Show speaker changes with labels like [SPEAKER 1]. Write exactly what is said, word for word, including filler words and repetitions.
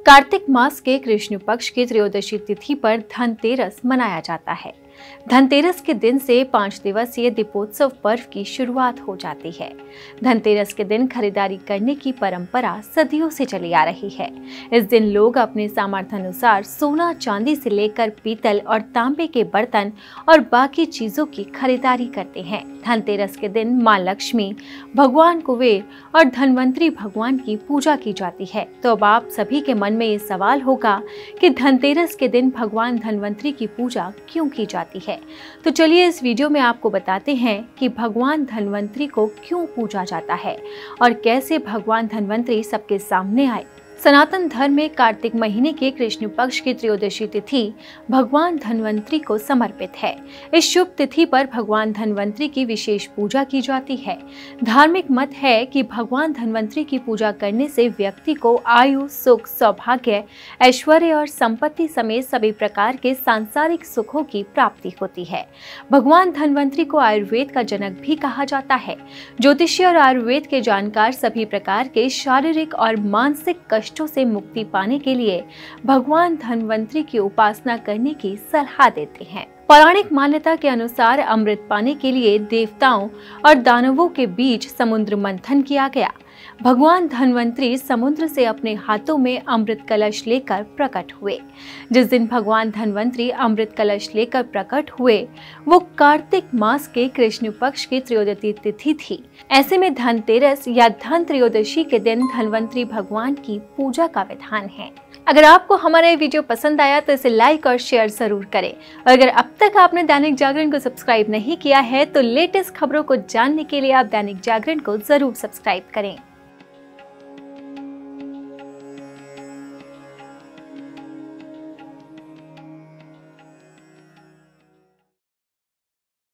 [SPEAKER 1] कार्तिक मास के कृष्ण पक्ष की त्रयोदशी तिथि पर धनतेरस मनाया जाता है। धनतेरस के दिन से पांच दिवसीय दीपोत्सव पर्व की शुरुआत हो जाती है। धनतेरस के दिन खरीदारी करने की परंपरा सदियों से चली आ रही है। इस दिन लोग अपने सामर्थ्य अनुसार सोना चांदी से लेकर पीतल और तांबे के बर्तन और बाकी चीजों की खरीदारी करते हैं। धनतेरस के दिन मां लक्ष्मी, भगवान कुबेर और धनवंतरी भगवान की पूजा की जाती है। तो अब आप सभी के मन में ये सवाल होगा कि धनतेरस के दिन भगवान धनवंतरी की पूजा क्यों की जाती है। तो चलिए इस वीडियो में आपको बताते हैं कि भगवान धनवंतरी को क्यों पूजा जाता है और कैसे भगवान धनवंतरी सबके सामने आए। सनातन धर्म में कार्तिक महीने के कृष्ण पक्ष की त्रयोदशी तिथि भगवान धनवंतरी को समर्पित है। इस शुभ तिथि पर भगवान धनवंतरी की विशेष पूजा की जाती है। धार्मिक मत है कि भगवान धनवंतरी की पूजा करने से व्यक्ति को आयु, सुख, सौभाग्य, ऐश्वर्य और संपत्ति समेत सभी प्रकार के सांसारिक सुखों की प्राप्ति होती है। भगवान धनवंतरी को आयुर्वेद का जनक भी कहा जाता है। ज्योतिषी और आयुर्वेद के जानकार सभी प्रकार के शारीरिक और मानसिक कष्टों से मुक्ति पाने के लिए भगवान धनवंतरी की उपासना करने की सलाह देते हैं। पौराणिक मान्यता के अनुसार अमृत पाने के लिए देवताओं और दानवों के बीच समुद्र मंथन किया गया। भगवान धनवंतरी समुद्र से अपने हाथों में अमृत कलश लेकर प्रकट हुए। जिस दिन भगवान धनवंतरी अमृत कलश लेकर प्रकट हुए वो कार्तिक मास के कृष्ण पक्ष की त्रयोदशी तिथि थी। ऐसे में धनतेरस या धन त्रयोदशी के दिन धनवंतरी भगवान की पूजा का विधान है। अगर आपको हमारा ये वीडियो पसंद आया तो इसे लाइक और शेयर जरूर करें। और अगर अब तक आपने दैनिक जागरण को सब्सक्राइब नहीं किया है तो लेटेस्ट खबरों को जानने के लिए आप दैनिक जागरण को जरूर सब्सक्राइब करें।